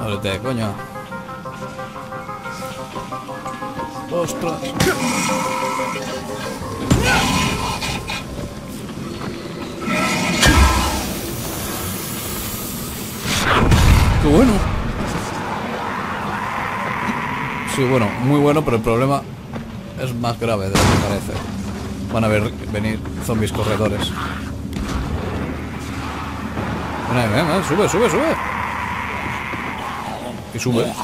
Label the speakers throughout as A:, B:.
A: Órale, coño. ¡Ostras! ¡Qué bueno! Sí, bueno, muy bueno, pero el problema es más grave de lo que parece. Van a venir zombies corredores. Ven, sube, sube, sube. Y sube.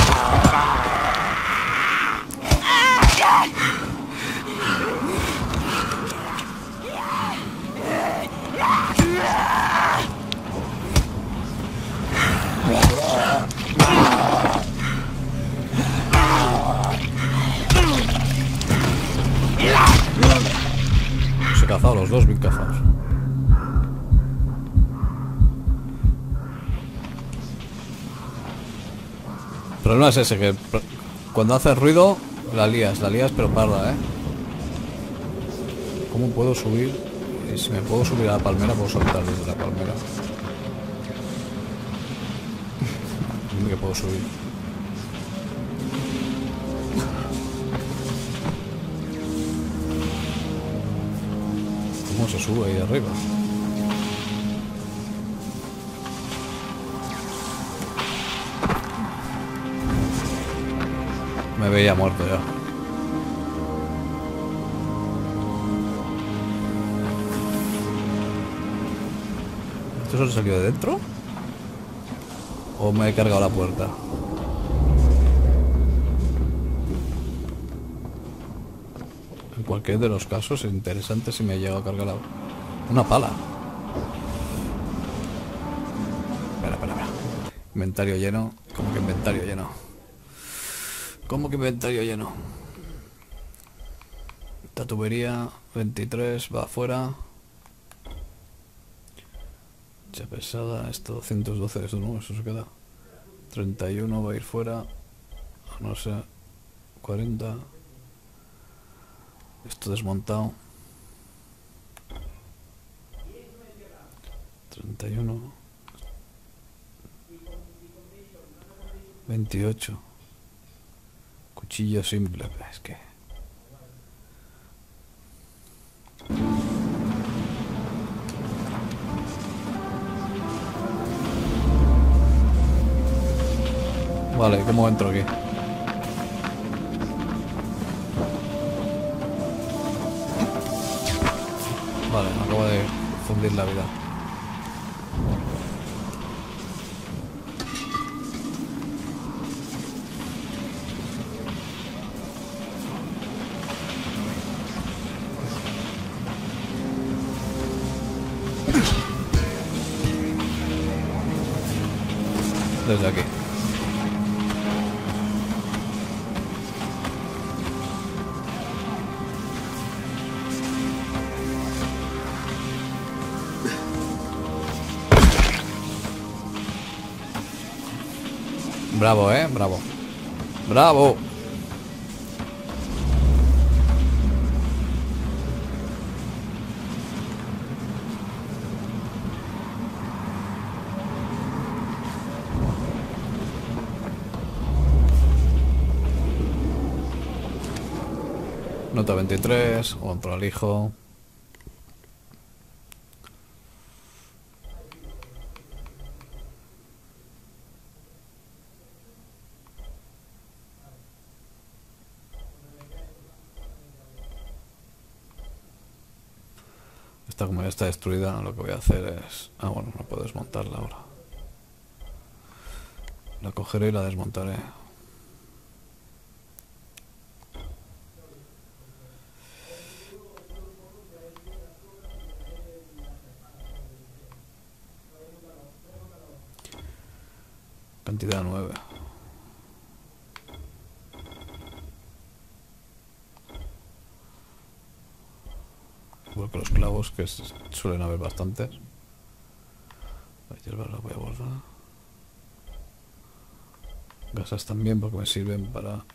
A: Se he cazado los dos, bien cazados. El problema es ese, que cuando hace ruido la lías pero parda, ¿eh? ¿Cómo puedo subir? Y si me puedo subir a la palmera, puedo saltar desde la palmera. Dime que puedo subir. ¿Cómo se sube ahí arriba? Me veía muerto ya. ¿Esto solo salió de dentro? ¿O me he cargado la puerta? En cualquier de los casos es interesante si me he llegado a cargar una pala. Espera. Inventario lleno. ¿Cómo que inventario lleno? ¿Cómo que inventario lleno? Esta tubería 23 va afuera. Ya pesada, esto 212, eso no, eso se queda. 31 va a ir fuera. No sé. 40. Esto desmontado. 31. 28. Cuchillo simple, es que... Vale, ¿cómo entro aquí? Vale, me acabo de fundir la vida. Desde aquí. Bravo, bravo. ¡Bravo! Nota 23, otro alijo. Esta, como ya está destruida, lo que voy a hacer es... Ah, bueno, no puedo desmontarla ahora. La cogeré y la desmontaré. Cantidad 9. Igual que los clavos, que suelen haber bastantes. La hierba la voy a guardar. Gasas también porque me sirven para...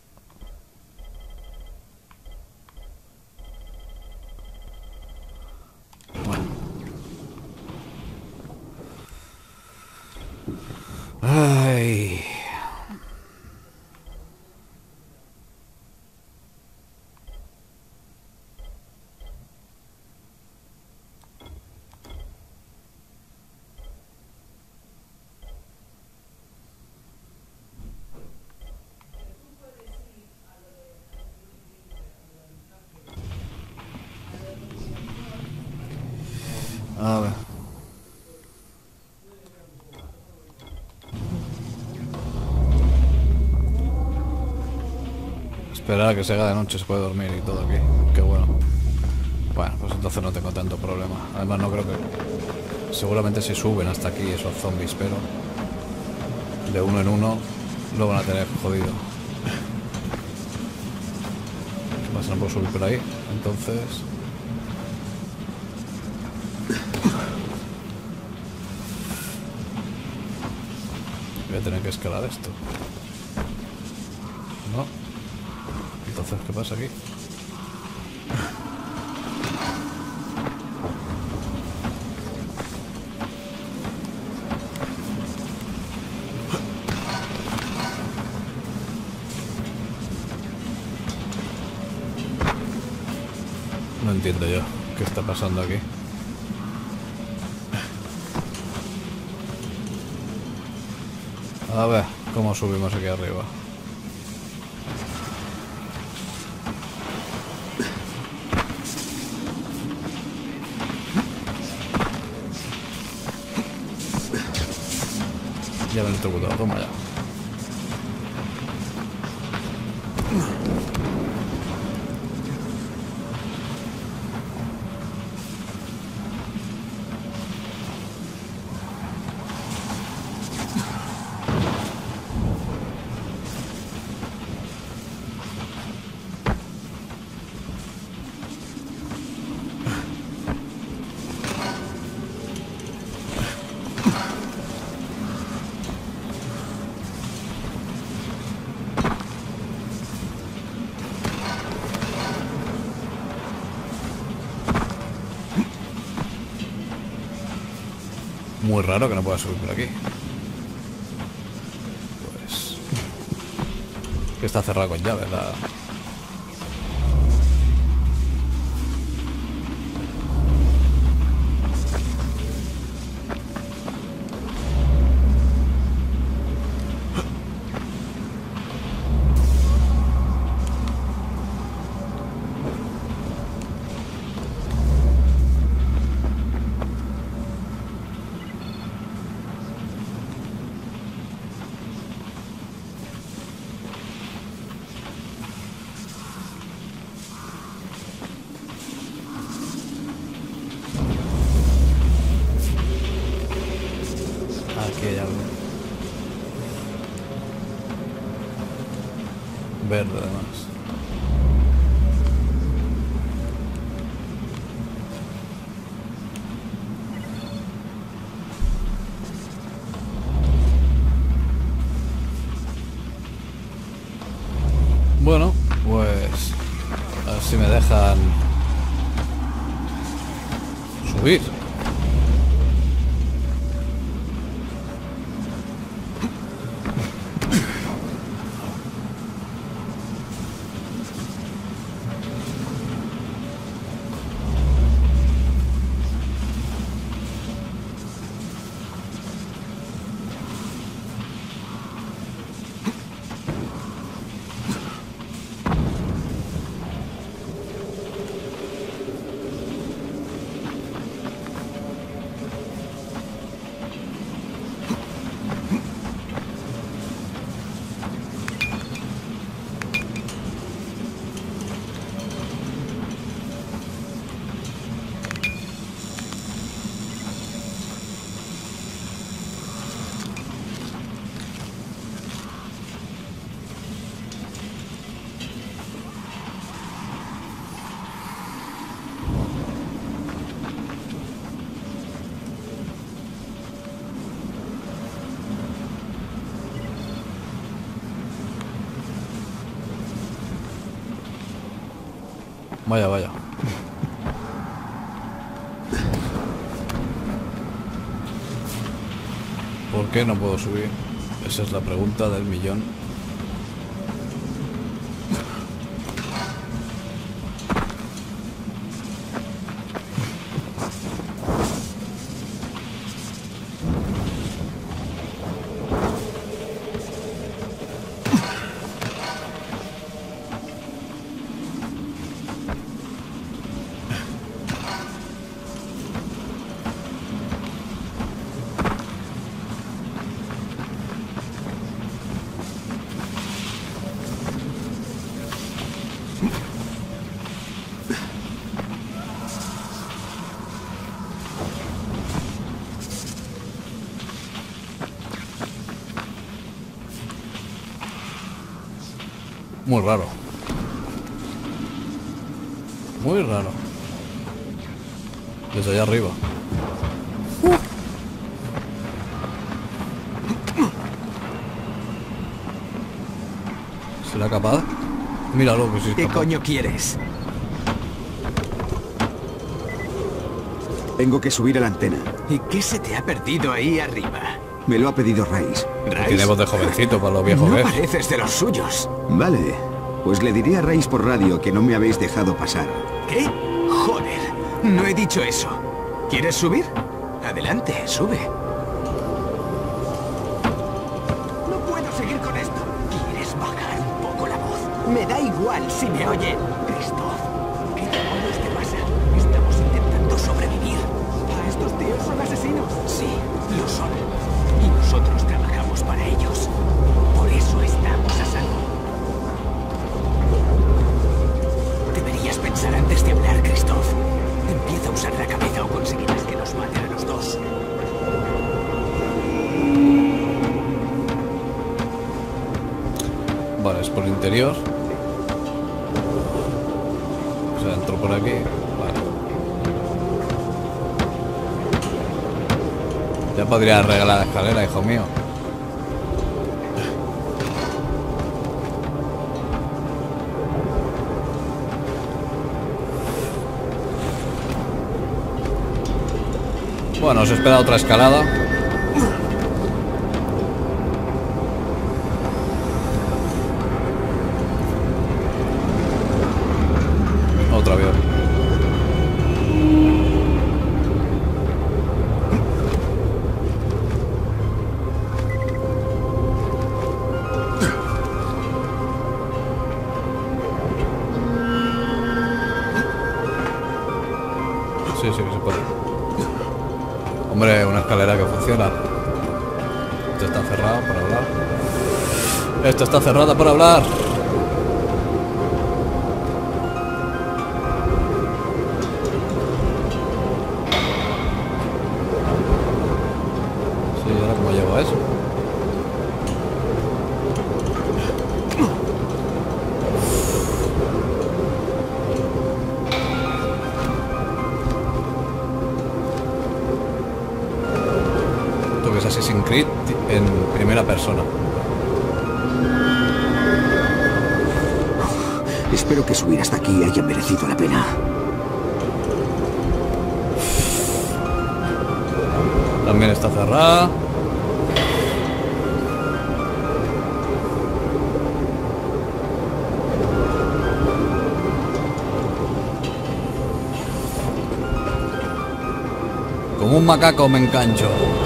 A: Bueno. Ay. A ver. Esperar a que se haga de noche, se puede dormir y todo aquí. Qué bueno. Bueno, pues entonces no tengo tanto problema. Además no creo que... Seguramente si suben hasta aquí esos zombies, pero... De uno en uno lo van a tener jodido. ¿Qué pasa? No puedo subir por ahí. Entonces... Voy a tener que escalar esto. ¿No? Entonces, ¿qué pasa aquí? No entiendo yo qué está pasando aquí. A ver, ¿cómo subimos aquí arriba? Ya me he electrocutado, toma ya. Muy raro que no pueda subir por aquí. Pues... Que está cerrado con llave, la... Aquí hay algo. Verde además. Bueno, pues... A ver si me dejan... subir. Vaya, vaya. ¿Por qué no puedo subir? Esa es la pregunta del millón. Muy raro. Muy raro. Desde allá arriba. ¿Será capaz? Míralo, que sí es
B: ¿Qué
A: capaz.
B: coño quieres?
C: Tengo que subir a la antena.
B: ¿Y qué se te ha perdido ahí arriba?
C: Me lo ha pedido Rice.
A: Tiene voz de jovencito para lo viejo
B: No
A: que es.
B: pareces de los suyos.
C: Vale, pues le diré a Rice por radio que no me habéis dejado pasar.
B: ¿Qué? Joder, no he dicho eso. ¿Quieres subir? Adelante, sube. No puedo seguir con esto. ¿Quieres bajar un poco la voz? Me da igual si me oyen. Christoph, ¿qué demonios te pasa? Estamos intentando sobrevivir. ¿Estos tíos son asesinos? Sí, lo son. Y nosotros trabajamos para ellos. Por eso estamos a salvo. Deberías pensar antes de hablar, Christoph. Empieza a usar la cabeza o conseguirás que nos maten a los dos.
A: Vale, es por el interior. O sea, entro por aquí. Vale. Ya podría arreglar la escalera, hijo mío. Bueno, os espera otra escalada. Otro avión. Sí, sí que se puede. Hombre, una escalera que funciona. Esto está cerrado para hablar. Esto está cerrado para hablar. Sí, ¿ahora cómo llego a eso? Esto que es Assassin's Creed en primera persona.
C: Espero que subir hasta aquí haya merecido la pena.
A: También está cerrada. Como un macaco me engancho.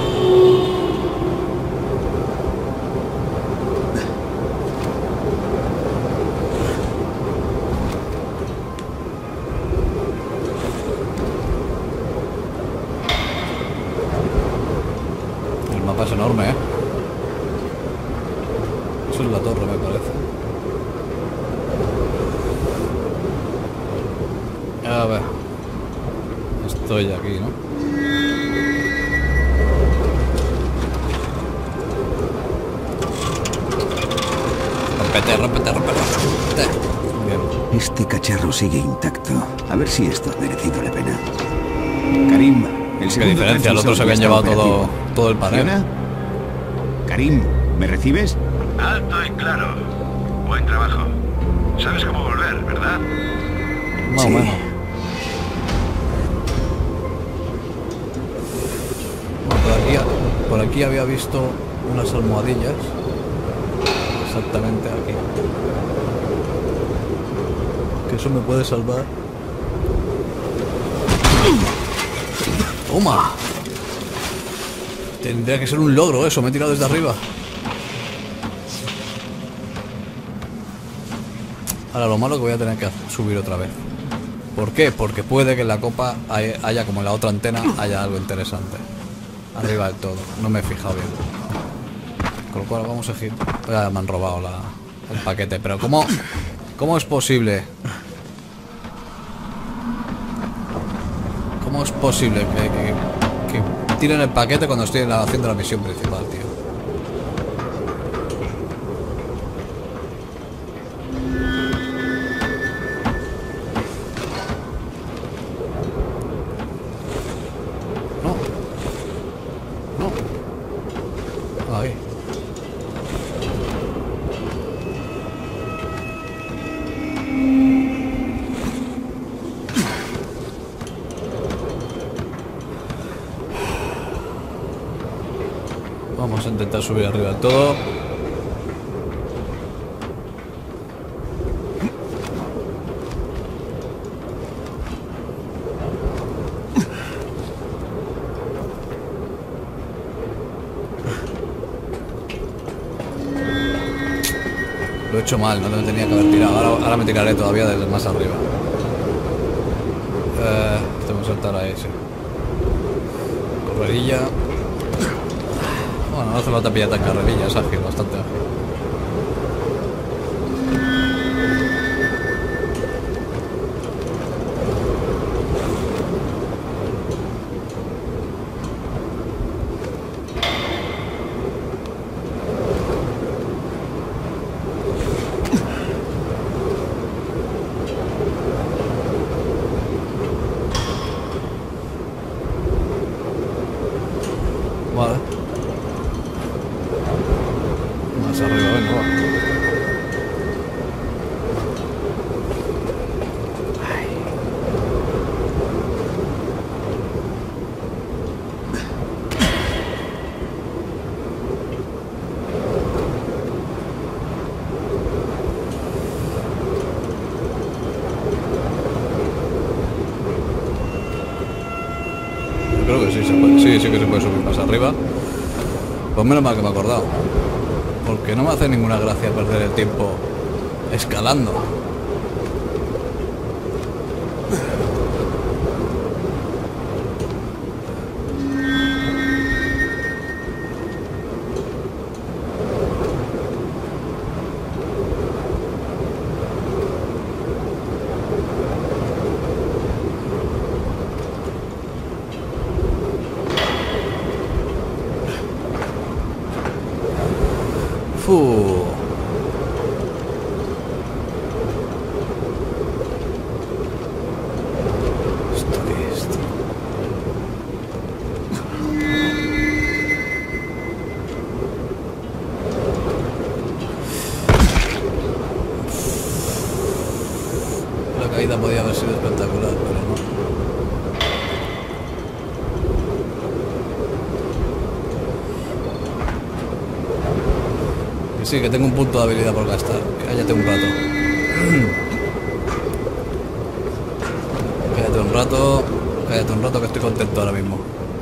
A: El mapa es enorme, ¿eh? Eso es la torre, me parece. A ver. Estoy aquí, ¿no? Rompete, rompete, rompete, rompete. Bien.
C: Este cacharro sigue intacto. A ver si esto ha merecido la pena. Karim, el
A: Qué
C: segundo
A: diferencia, el otro se habían
C: transmisor
A: llevado
C: ya está operativo.
A: todo el panel.
C: ¿Funciona? Karim, ¿me recibes?
D: Alto y claro. Buen trabajo. Sabes cómo volver, ¿verdad?
A: Más o
C: Sí.
A: menos. Bueno, por aquí había visto unas almohadillas. Exactamente aquí. Que eso me puede salvar. ¡Toma! Tendría que ser un logro eso, me he tirado desde arriba. Ahora lo malo es que voy a tener que subir otra vez. ¿Por qué? Porque puede que en la copa haya, como en la otra antena, haya algo interesante. Arriba del todo. No me he fijado bien. Con lo cual vamos a ir. Ya me han robado el paquete. Pero ¿cómo es posible? ¿Cómo es posible que tiren el paquete cuando estoy haciendo la misión principal, tío? Vamos a intentar subir arriba del todo. Lo he hecho mal, no me tenía que haber tirado. Ahora me tiraré todavía desde más arriba. Tengo que saltar ahí, sí. Correrilla. Bueno, no hace falta pillar tan carrerilla, es ágil, bastante ágil. Vale. Más arriba, venga, va. Yo creo que sí se puede, sí que se puede subir más arriba. Pues menos mal que me he acordado. Porque no me hace ninguna gracia perder el tiempo escalando. ¿Esto qué es, tío? La caída podía haber sido espectacular, pero no. Sí, que tengo un punto de habilidad por gastar. Cállate un rato. Cállate un rato. Cállate un rato que estoy contento ahora mismo.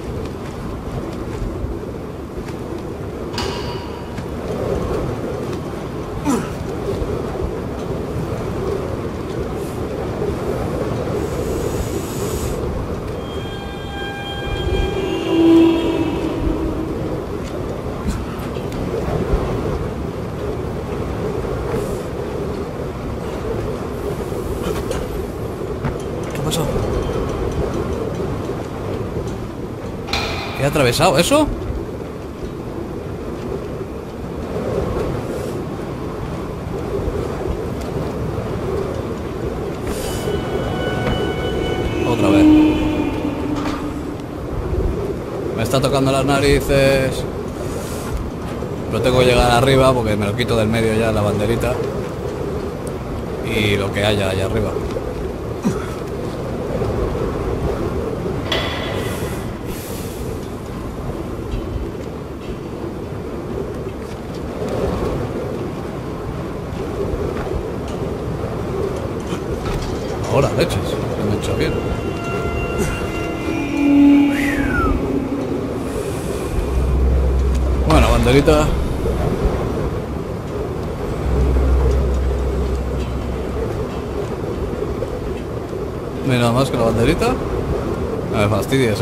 A: ¿He atravesado eso? Otra vez. Me está tocando las narices. Pero tengo que llegar arriba porque me lo quito del medio ya la banderita. Y lo que haya allá arriba. Ahora, leches, me he hecho bien. Bueno, banderita. No hay nada más que la banderita. No me fastidies,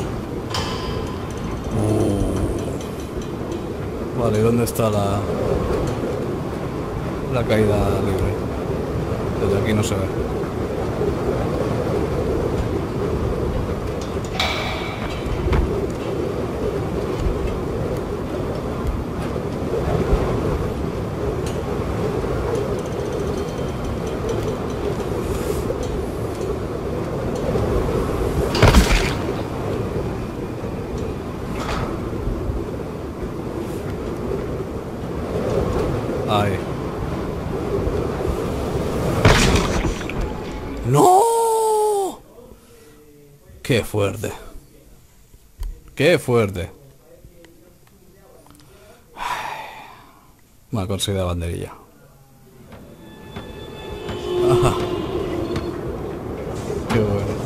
A: Vale, ¿y dónde está la caída libre? Desde aquí no se ve. Ahí. ¡No! ¡Qué fuerte! ¡Qué fuerte! Bueno, conseguí la banderilla. Ajá. Qué bueno.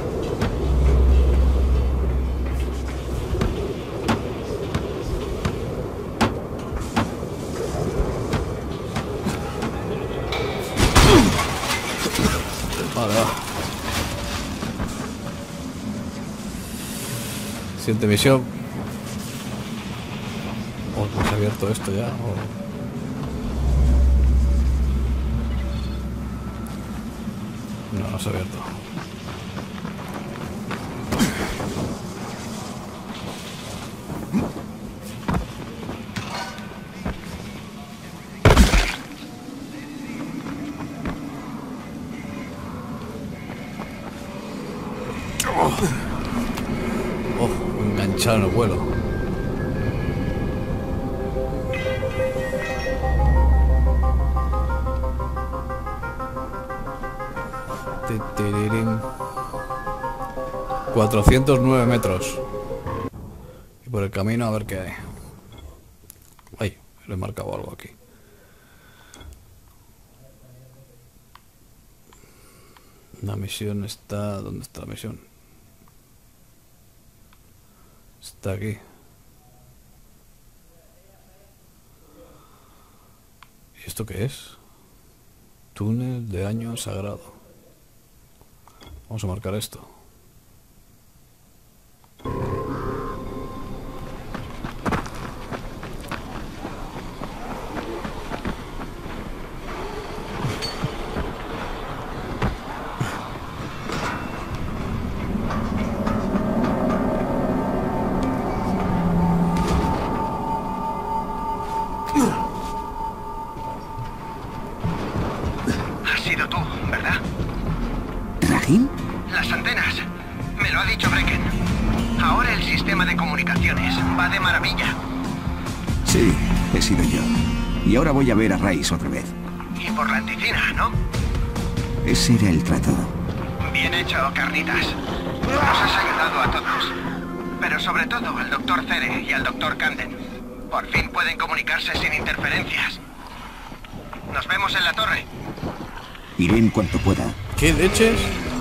A: Vale, va. Siguiente misión. Oh, ¿no se ha abierto esto ya? No, no se ha abierto. Oh, enganchado en el vuelo. Tirirín. 409 metros. Y por el camino a ver qué hay. Ay, le he marcado algo aquí. La misión está... ¿Dónde está la misión? Está aquí. ¿Y esto qué es? Túnel de año sagrado. Vamos a marcar esto.
D: Has sido tú, ¿verdad?
C: ¿Rahim?
D: Las antenas. Me lo ha dicho Brecken. Ahora el sistema de comunicaciones va de maravilla.
C: Sí, he sido yo. Y ahora voy a ver a Rice otra vez.
D: Y por la anticina, ¿no?
C: Ese era el trato.
D: Bien hecho, carnitas. Nos has ayudado a todos. Pero sobre todo al Dr. Cere y al Dr. Camden. Por fin pueden comunicarse sin interferencias. Nos vemos en la torre.
C: Iré en cuanto pueda.
A: ¿Qué leches?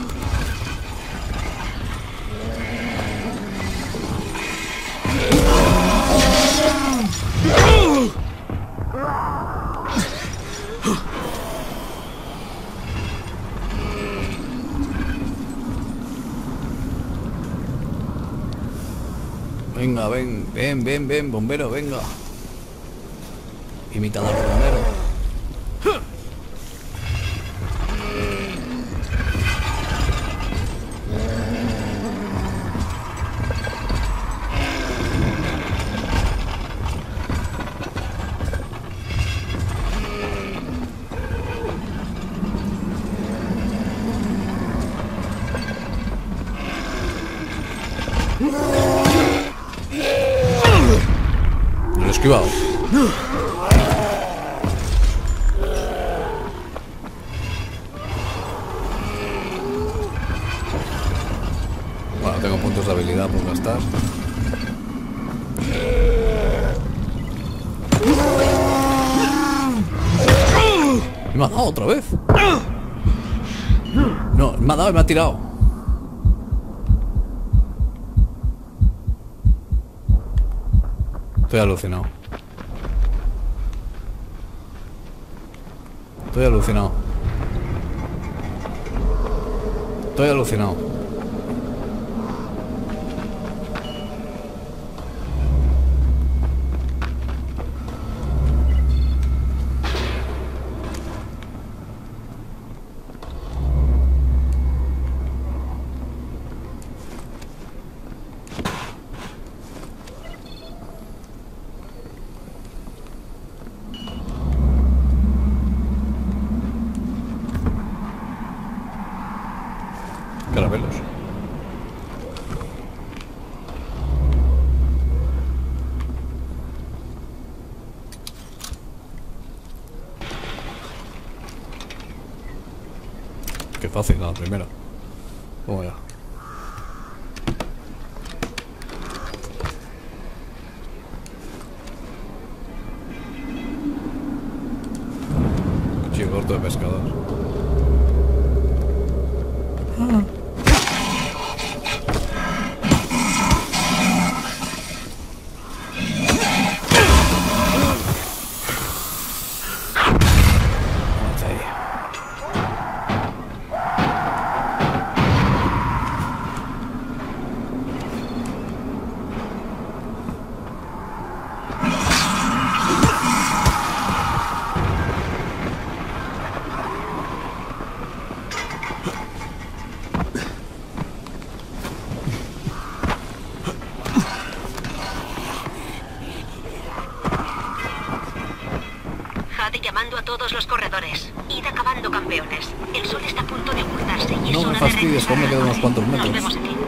A: Venga, ven, bombero, venga. Imitador de bombero. Lo he esquivado. Bueno, tengo puntos de habilidad por gastar. ¿Me ha dado otra vez? No, me ha dado y me ha tirado. Estoy alucinado. Estoy alucinado. Estoy alucinado. Caramelos. Qué fácil la primera. Vamos ya. puerto de pescador. Vamos ahí.
E: Jade llamando a todos los corredores. Id acabando, campeones. El sol está a punto de ocultarse y es
A: No me
E: hora de
A: fastidies, que aún me quedan unos cuantos
E: Nos
A: metros.
E: vemos aquí.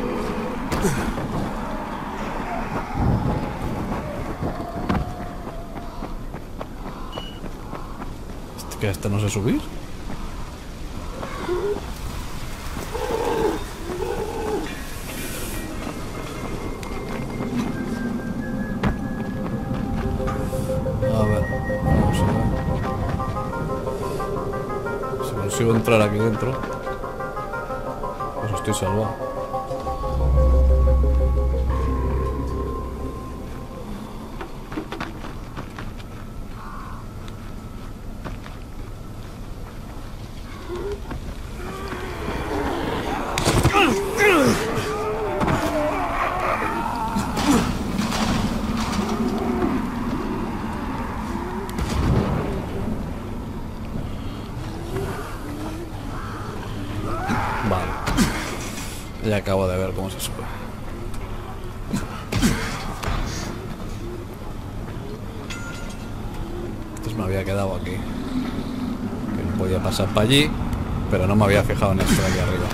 A: ¿Que este no sé subir? A ver, vamos a ver. Si consigo entrar aquí dentro, pues estoy salvado. Vale. Ya acabo de ver cómo se sube. Entonces me había quedado aquí. Que no podía pasar para allí, pero no me había fijado en esto de aquí arriba.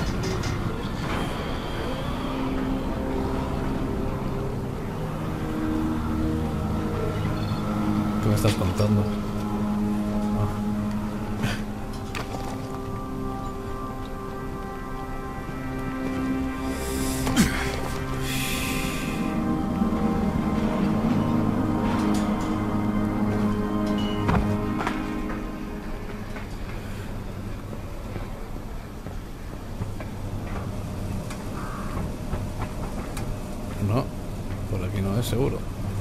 A: ¿Qué me estás contando? No, por aquí no es seguro.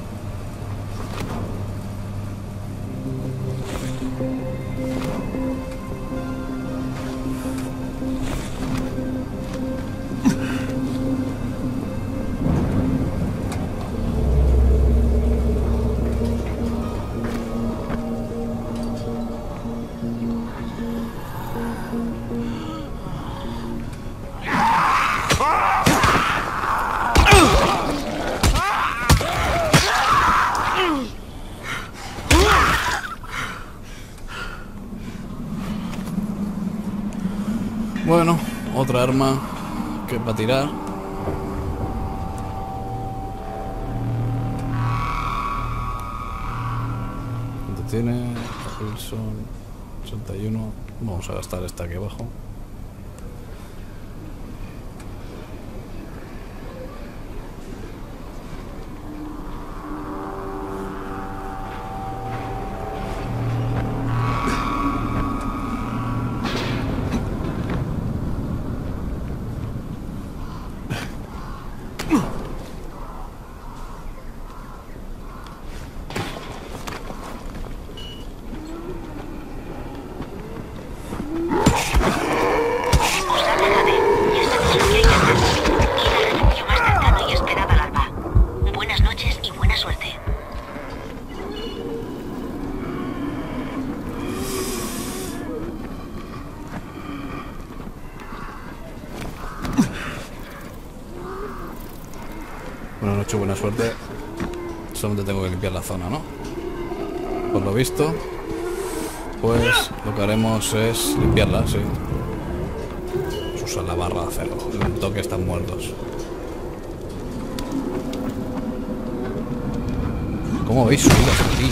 A: Bueno, otra arma que para tirar. ¿Cuánto tiene? Wilson 81. Vamos a gastar esta aquí abajo. Bueno, no he hecho buena suerte. Solamente tengo que limpiar la zona, ¿no? Por lo visto, pues lo que haremos es limpiarla, sí. Pues usar la barra de acero. En un toque están muertos. ¿Cómo habéis subido hasta aquí?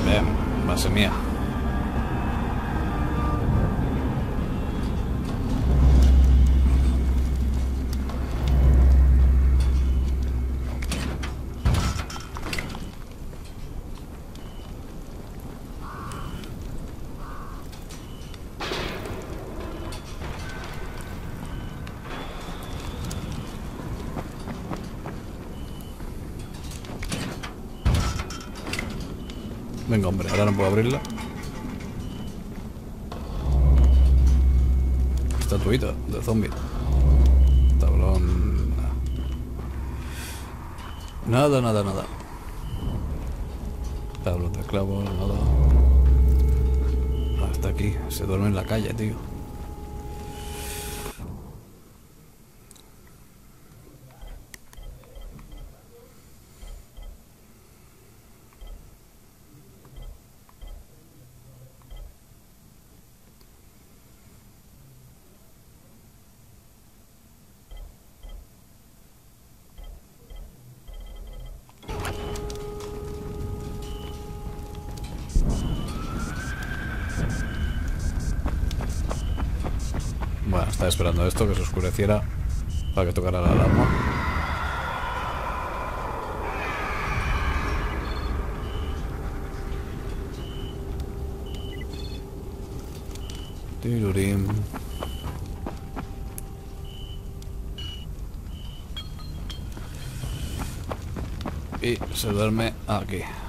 A: Bien, base mía. Venga, hombre, ahora no puedo abrirla. Estatuita de zombie. Tablón. Nada, nada, nada. Tablón de clavos, nada. Hasta aquí. Se duerme en la calle, tío. Bueno, estaba esperando esto, que se oscureciera para que tocara la alarma. Tirurín. Y se duerme aquí.